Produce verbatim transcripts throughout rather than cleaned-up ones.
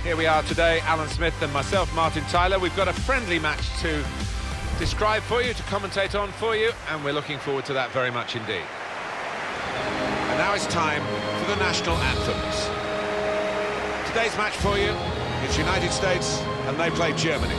Here we are today, Alan Smith and myself, Martin Tyler. We've got a friendly match to describe for you, to commentate on for you, and we're looking forward to that very much indeed. And now it's time for the national anthems. Today's match for you, it's United States, and they play Germany.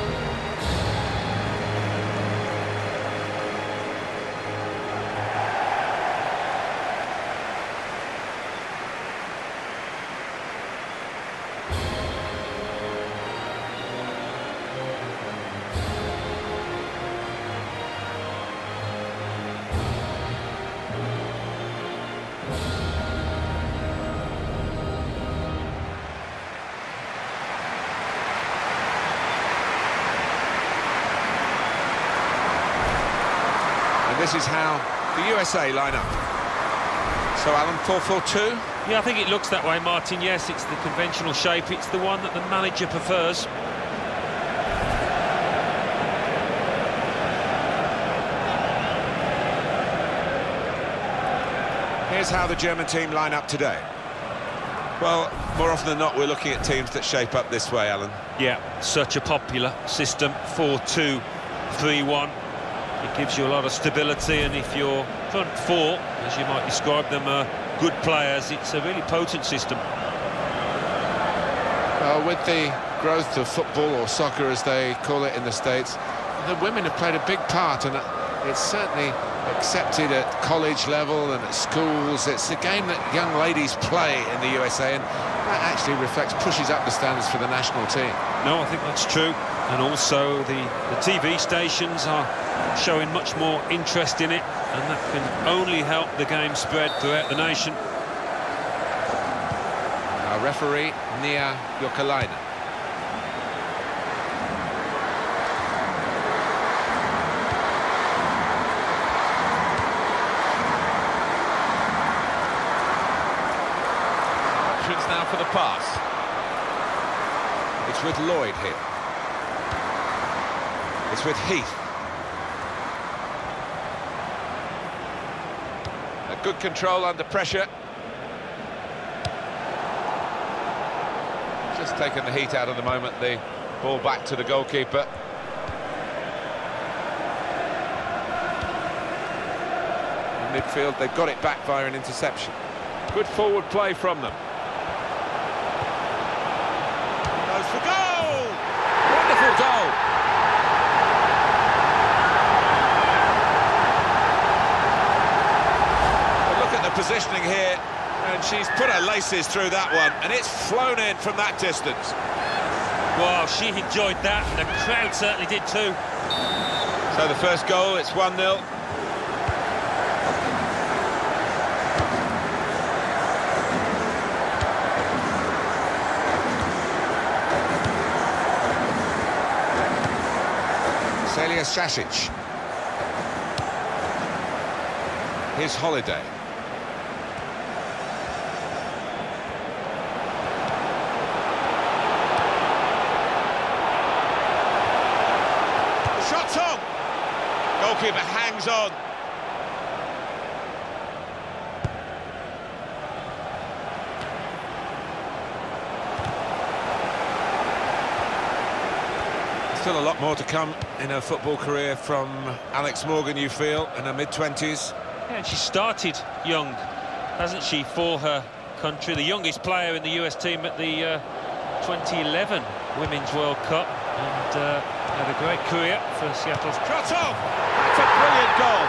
This is how the U S A line up. So, Alan, four four two? Yeah, I think it looks that way, Martin. Yes, it's the conventional shape. It's the one that the manager prefers. Here's how the German team line up today. Well, more often than not, we're looking at teams that shape up this way, Alan. Yeah, such a popular system, four two three one. It gives you a lot of stability, and if your front four, as you might describe them, are good players, it's a really potent system. Well, with the growth of football, or soccer as they call it in the States, the women have played a big part, and it's certainly accepted at college level and at schools. It's a game that young ladies play in the U S A, and that actually reflects, pushes up the standards for the national team. No, I think that's true. And also the, the T V stations are showing much more interest in it, and that can only help the game spread throughout the nation. Our referee, Nia Jokalainen. Options now for the pass. It's with Lloyd here. It's with Heath. A good control under pressure. Just taking the heat out of the moment. The ball back to the goalkeeper. In midfield, they've got it back via an interception. Good forward play from them. Goes for goal! Wonderful goal! Positioning here, and she's put her laces through that one, and it's flown in from that distance. Wow, she enjoyed that, and the crowd certainly did too. So the first goal, it's one nil. Celia Sasic. Here's Holiday. Goalkeeper hangs on. Still a lot more to come in her football career from Alex Morgan, you feel, in her mid twenties. Yeah, she started young, hasn't she, for her country. The youngest player in the U S team at the uh, twenty eleven Women's World Cup, and uh, had a great career for Seattle's. Shot off! That's a brilliant goal.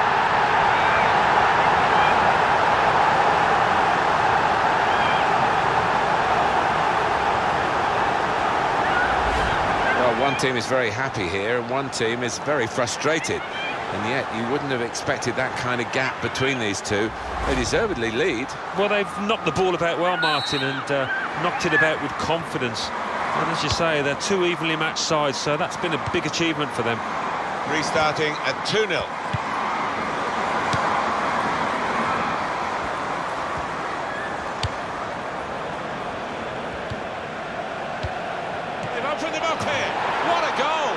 Well, one team is very happy here, and one team is very frustrated. And yet, you wouldn't have expected that kind of gap between these two. They deservedly lead. Well, they've knocked the ball about well, Martin, and uh, knocked it about with confidence. And as you say, they're two evenly matched sides, so that's been a big achievement for them. Restarting at two nil. They've opened them up here. What a goal!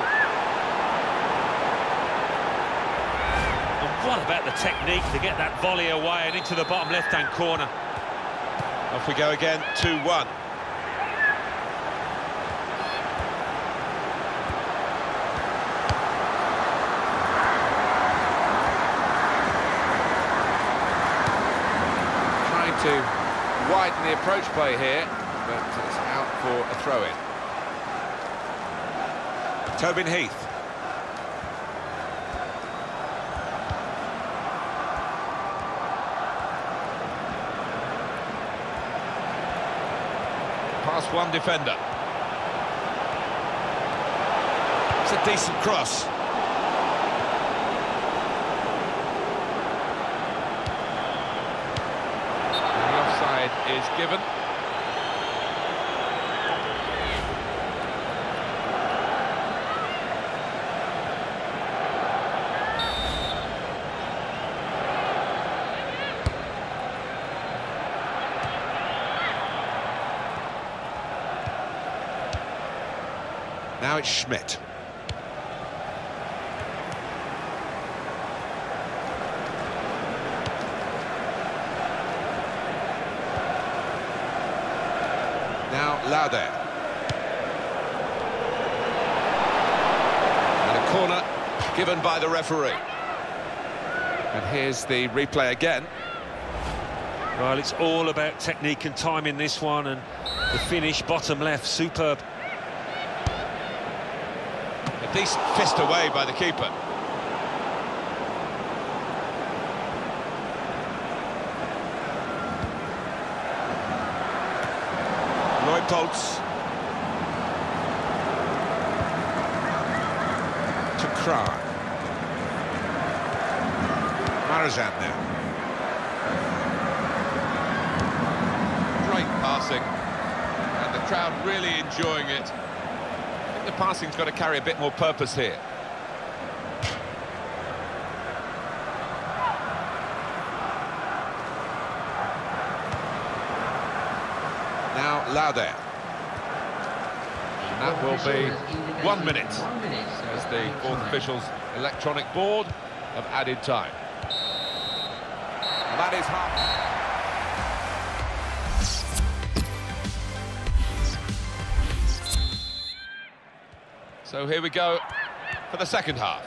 And what about the technique to get that volley away and into the bottom left-hand corner? Off we go again, two one. to widen the approach play here, but it's out for a throw-in. Tobin Heath. Past one defender. It's a decent cross. And the offside is given. Now it's Schmidt. Now Lauder. And a corner given by the referee. And here's the replay again. Well, it's all about technique and timing, this one, and the finish, bottom left, superb. A decent fist away by the keeper. Leupolz. To Krah. Marazan now. Great passing. And the crowd really enjoying it. I think the passing's got to carry a bit more purpose here. Now Lauder. And that will be one minute as the fourth official's electronic board have added time. And that is half. So here we go for the second half.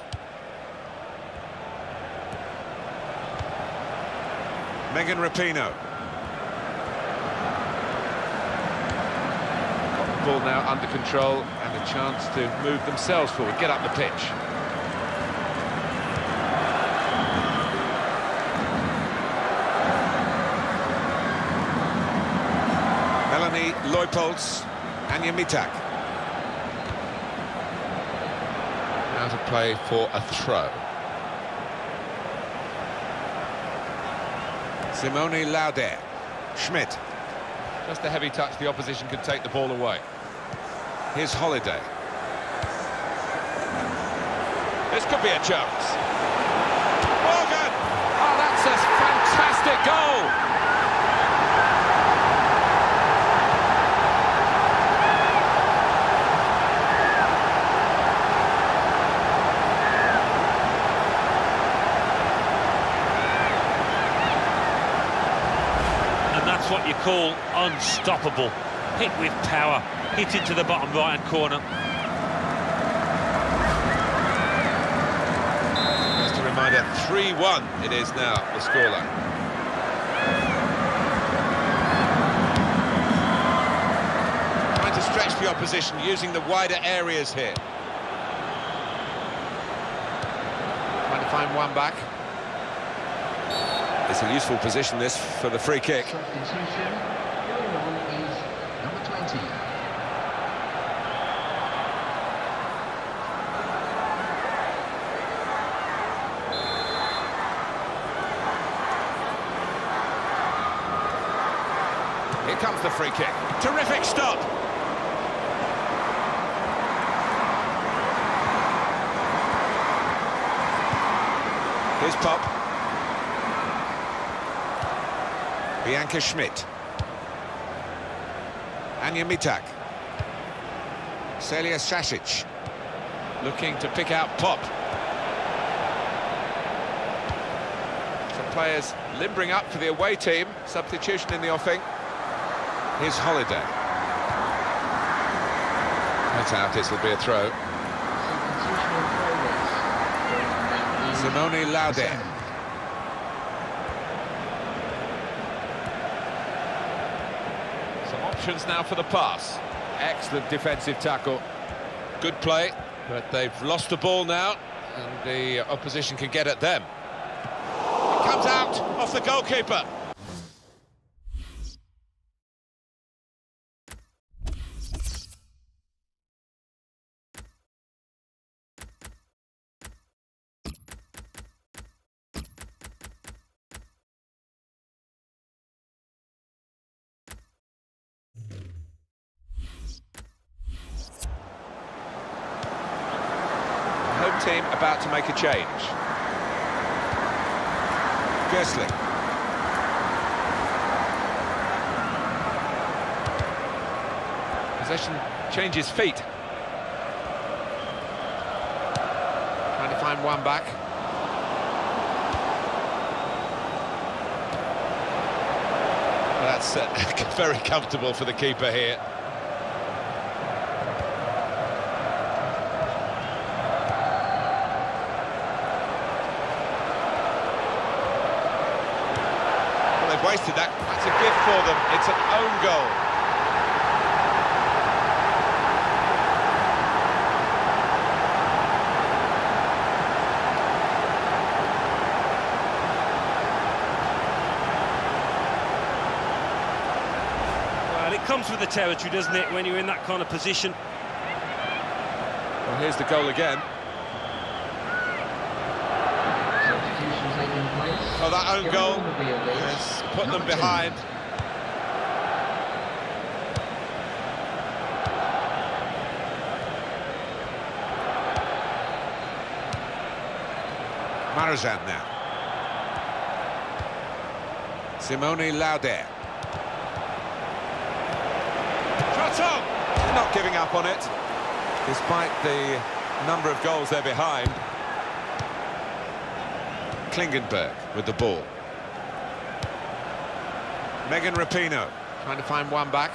Megan Rapinoe. Ball now under control and a chance to move themselves forward, get up the pitch. Melanie Leupolz, Anja Mitak. Now to play for a throw. Simone Lauder. Schmidt. Just a heavy touch, the opposition could take the ball away. Here's Holiday. This could be a chance. Morgan! Oh, that's a fantastic goal! And that's what you call unstoppable. Hit with power, hit into the bottom right-hand corner. Just a reminder, three one it is now, the scoreline. Trying to stretch the opposition, using the wider areas here. Trying to find one back. It's a useful position, this, for the free kick. Here comes the free kick. Terrific stop. Here's Pop. Bianca Schmidt. Anja Mitak. Celia Sasic. Looking to pick out Pop. Some players limbering up for the away team. Substitution in the offing. Here's Holiday. That's out, this will be a throw. Simone Lauder. options now for the pass. Excellent defensive tackle. Good play, but they've lost the ball now, and the opposition can get at them. It comes out off the goalkeeper. Home team about to make a change. Gessling. Possession changes feet. Trying to find one back. Well, that's uh, very comfortable for the keeper here. Wasted that. That's a gift for them. It's an own goal. Well, it comes with the territory, doesn't it, when you're in that kind of position? Well, here's the goal again. Oh, that own goal has put them behind. Marizan now. Simone Lauder. Shot on! They're not giving up on it, despite the number of goals they're behind. Klingenberg with the ball. Megan Rapinoe trying to find one back.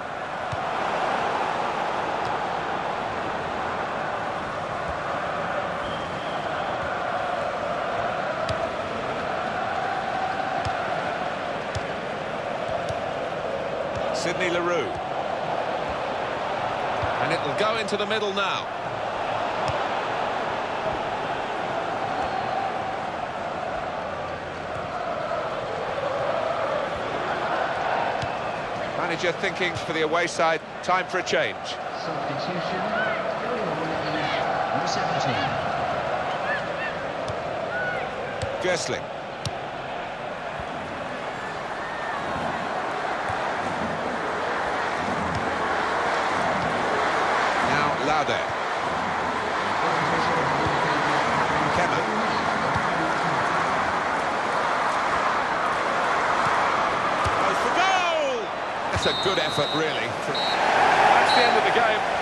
Sydney Leroux. And it will go into the middle now. Manager thinking for the away side, time for a change. Substitution, going on is number seventeen. Gessling. Now Lauder. Kemmer. That's a good effort, really. That's the end of the game.